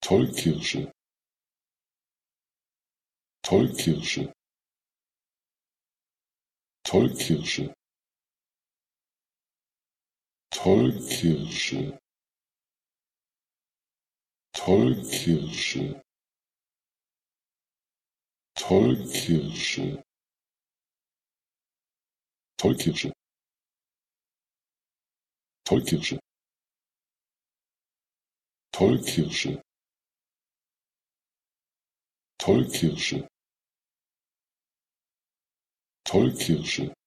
Tollkirsche, Tollkirsche, Tollkirsche, Tollkirsche, Tollkirsche, Tollkirsche, Tollkirsche, Tollkirsche, Tollkirsche, Tollkirsche, Tollkirsche,